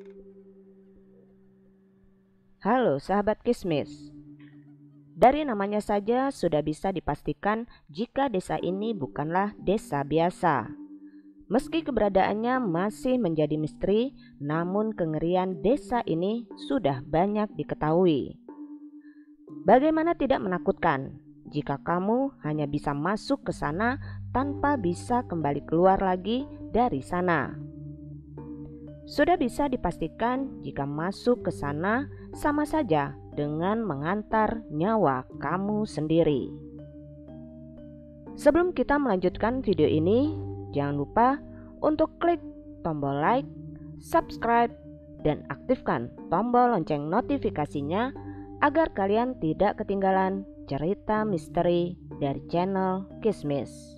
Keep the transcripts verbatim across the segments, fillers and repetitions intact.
Halo sahabat Kismis. Dari namanya saja sudah bisa dipastikan jika desa ini bukanlah desa biasa. Meski keberadaannya masih menjadi misteri, namun kengerian desa ini sudah banyak diketahui. Bagaimana tidak menakutkan jika kamu hanya bisa masuk ke sana tanpa bisa kembali keluar lagi dari sana. Sudah bisa dipastikan jika masuk ke sana sama saja dengan mengantar nyawa kamu sendiri. Sebelum kita melanjutkan video ini, jangan lupa untuk klik tombol like, subscribe, dan aktifkan tombol lonceng notifikasinya agar kalian tidak ketinggalan cerita misteri dari channel Kismis.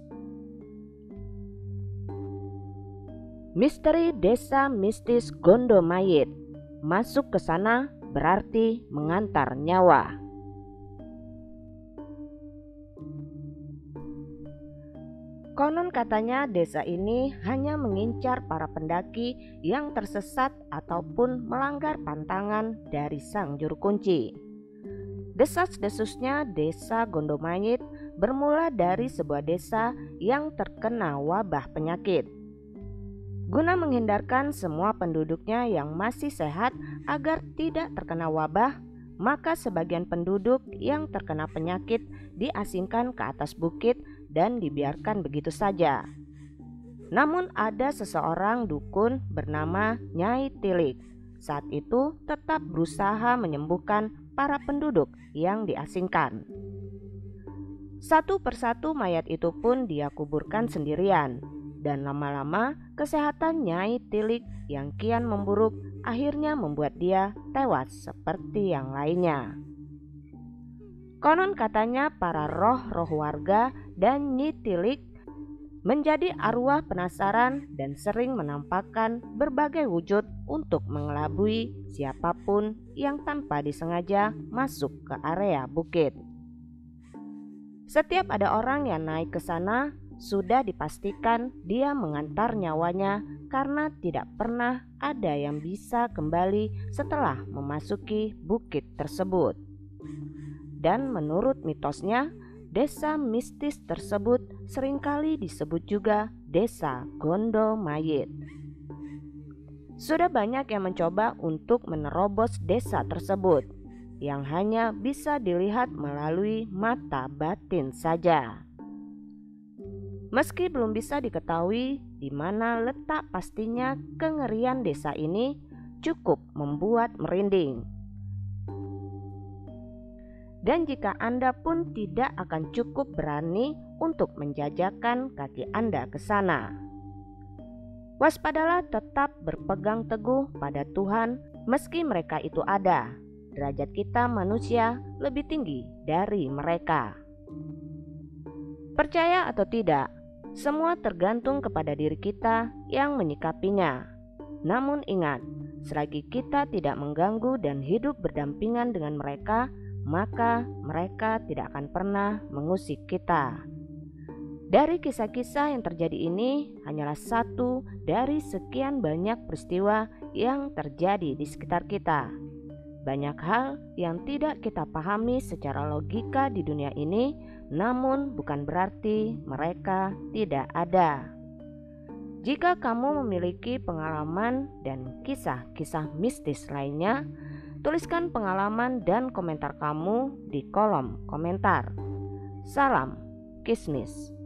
Misteri Desa Mistis Gondomayit. Masuk ke sana berarti mengantar nyawa. Konon katanya desa ini hanya mengincar para pendaki yang tersesat ataupun melanggar pantangan dari sang juru kunci. Desas-desusnya desa Gondomayit bermula dari sebuah desa yang terkena wabah penyakit. Guna menghindarkan semua penduduknya yang masih sehat agar tidak terkena wabah, maka sebagian penduduk yang terkena penyakit diasingkan ke atas bukit dan dibiarkan begitu saja. Namun ada seseorang dukun bernama Nyai Tilik saat itu tetap berusaha menyembuhkan para penduduk yang diasingkan. Satu persatu mayat itu pun dia kuburkan sendirian. Dan lama-lama kesehatan Nyai Tilik yang kian memburuk akhirnya membuat dia tewas seperti yang lainnya. Konon katanya para roh-roh warga dan Nyi Tilik menjadi arwah penasaran dan sering menampakkan berbagai wujud untuk mengelabui siapapun yang tanpa disengaja masuk ke area bukit. Setiap ada orang yang naik ke sana, sudah dipastikan dia mengantar nyawanya karena tidak pernah ada yang bisa kembali setelah memasuki bukit tersebut. Dan menurut mitosnya, desa mistis tersebut seringkali disebut juga Desa Gondomayit. Sudah banyak yang mencoba untuk menerobos desa tersebut, yang hanya bisa dilihat melalui mata batin saja. Meski belum bisa diketahui di mana letak pastinya, kengerian desa ini cukup membuat merinding. Dan jika Anda pun tidak akan cukup berani untuk menjajakan kaki Anda ke sana. Waspadalah, tetap berpegang teguh pada Tuhan meski mereka itu ada. Derajat kita manusia lebih tinggi dari mereka. Percaya atau tidak, semua tergantung kepada diri kita yang menyikapinya. Namun ingat, selagi kita tidak mengganggu dan hidup berdampingan dengan mereka, maka mereka tidak akan pernah mengusik kita. Dari kisah-kisah yang terjadi ini hanyalah satu dari sekian banyak peristiwa yang terjadi di sekitar kita. Banyak hal yang tidak kita pahami secara logika di dunia ini, namun bukan berarti mereka tidak ada. Jika kamu memiliki pengalaman dan kisah-kisah mistis lainnya, tuliskan pengalaman dan komentar kamu di kolom komentar. Salam Kismis.